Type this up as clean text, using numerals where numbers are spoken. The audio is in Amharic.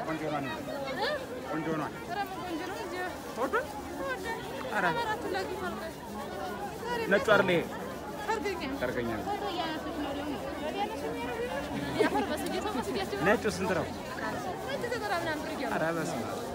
ቆንጆ ነው ቆንጆ ነው ቆንጆ ነው እንጂ ፎቶ አራ አራት ለጊ ማለት ነጭ አርሌ ሰርገኛ ፎቶ ያነሱት ነው ደግሞ ያፈር በስጌታ መስጌታ ነጭ ስንት ነው ነጭ ተጠራምና አንብርጊያ አራ በስማ